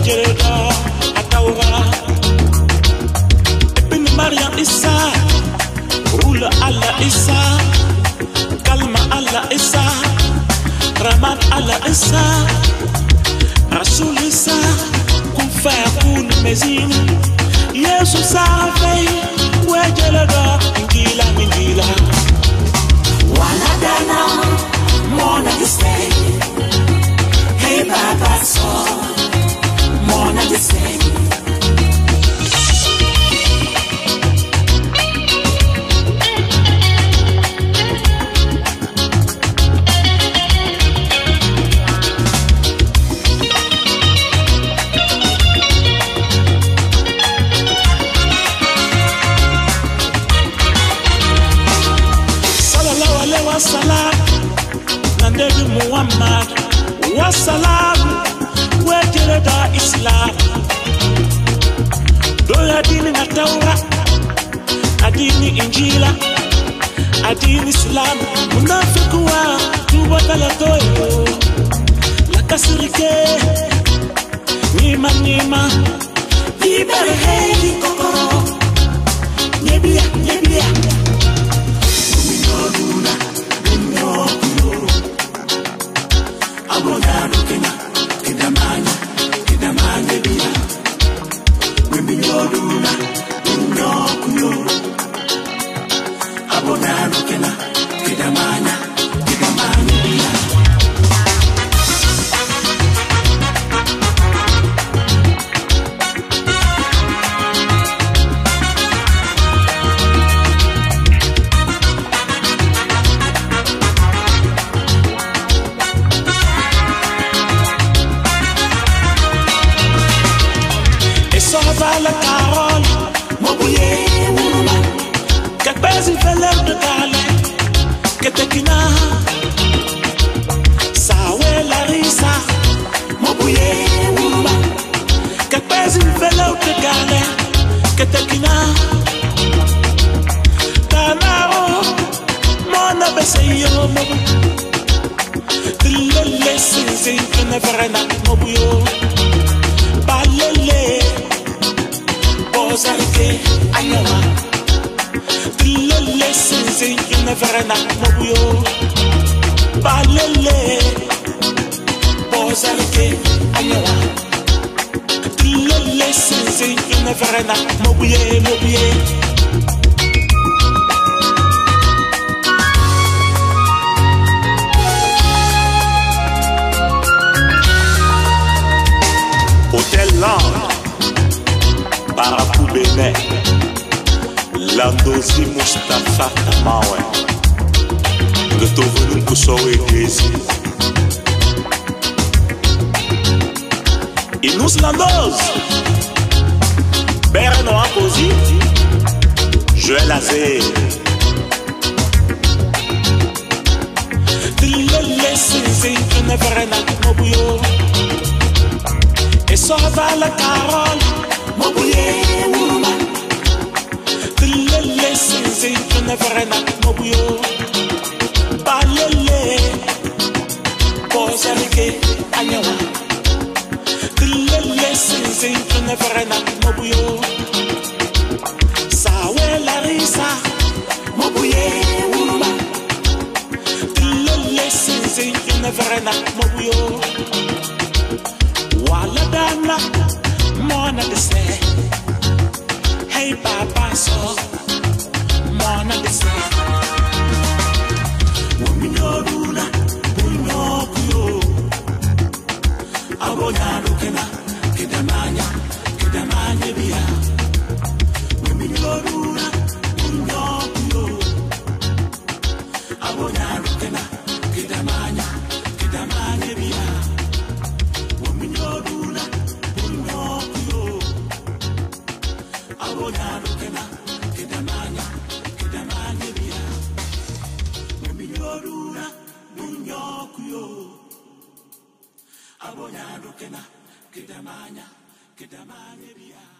Wejereda Ataura Ibn Maryam Isa Rula Allah Isa Kalma Allah Isa Rahman Allah Isa Rasul Isa Kun fayakun mezin Yesu Safei Wejereda Injila Injila Waladana Mona Disney Hey Baba So Mona Disney Wassalam Nandebi Muhammad Wassalam Wejereda Islam Doya dini na Taura Adini Injila Adini Islam Munafiku wa Tuba talatoyo Lakasirike Nima Nima Libere heli kokoro Nyebia Nyebia la parole, Mobouye Wuruma, que pèse valeur de Gale, que Tekina, Sawe Larissa, Mobouye Wuruma, que pèse valeur de Gale, que Tekina, Tanaro, mon abeseyo, Tilele Sinzi, que ne verra Mobuyo, Balele. Bozarike ayawa Tilele sinzi yuneverena mobuyo Balele Bozarike ayawa Tilele sinzi yuneverena mobuye mobuye Hôtel Land Barapou Bénin, Landozi Mustafa Tamawe, Retovenu Koussowe Gezi. Inus Landoz, Berno Akozi, Joël Azé. Tilele Sinzi, Yuneverena Mobuyo, et sauva la Carole. Mobouye Wuruma Tilele Sinzi Yuneverena Mobuyo Balele Bozarike ayawa Tilele Sinzi Yuneverena Mobuyo Sawe Larissa Mobouye Wuruma Tilele Sinzi Yuneverena Mobuyo Waladana Mona Disney Hey Baba So Mona Disney Wominyoruna Bunyokuyo Abonyaru Kena Kedamanya Kedamanya Bia Wominyoruna Bunyokuyo Abonyaru Kena Kedamanya Kedamanya Bia Wominyoruna Abonyaru Kena Kedamanya Kedamanya Bia Wominyoruna Bunyokuyo Abonyaru Kena Kedamanya Kedamanya Bia